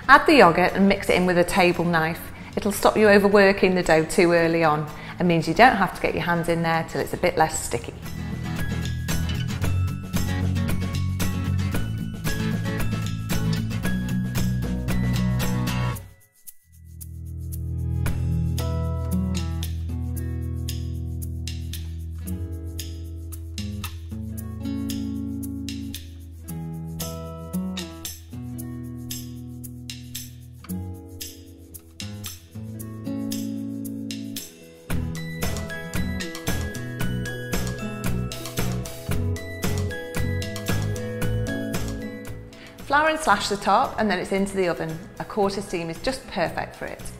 Add the yoghurt and mix it in with a table knife. It'll stop you overworking the dough too early on and means you don't have to get your hands in there till it's a bit less sticky. Flour and slash the top and then it's into the oven. A quarter steam is just perfect for it.